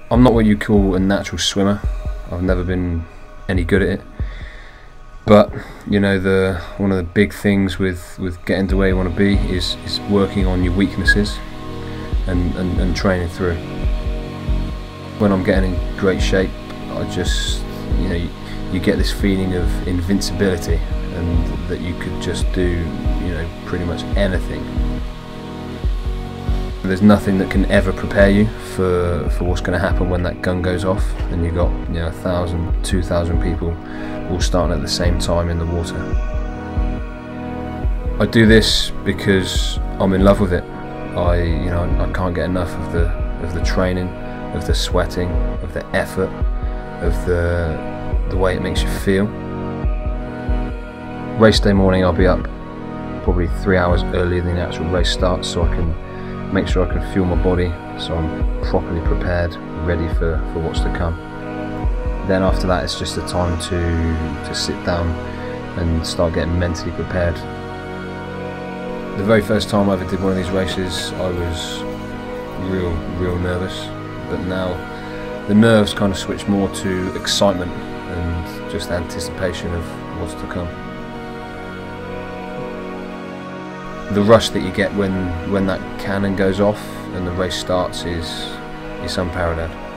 I'm not what you call a natural swimmer. I've never been any good at it. But you know, one of the big things with getting to where you want to be is working on your weaknesses and training through. When I'm getting in great shape, I just, you know, you get this feeling of invincibility and that you could just do, you know, pretty much anything. There's nothing that can ever prepare you for what's going to happen when that gun goes off and you've got, you know, 1,000, 2,000 people all starting at the same time in the water. I do this because I'm in love with it. I can't get enough of the training, of the sweating, of the effort, of the way it makes you feel. Race day morning, I'll be up probably 3 hours earlier than the actual race starts, so I can make sure I can fuel my body so I'm properly prepared, ready for what's to come. Then after that, it's just a time to sit down and start getting mentally prepared. The very first time I ever did one of these races, I was real nervous, but now the nerves kind of switch more to excitement and just anticipation of what's to come. The rush that you get when that cannon goes off and the race starts is unparalleled.